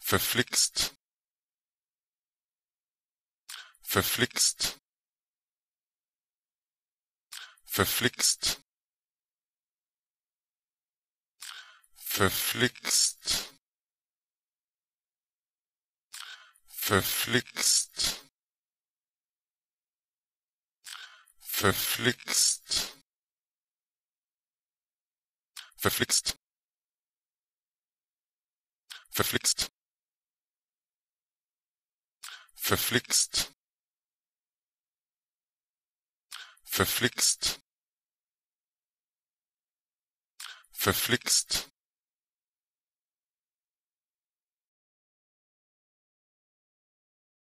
verflixt, verflixt, verflixt, verflixt, verflixt, verflixt, verflixt, verflixt, verflixt, verflixt, verflixt,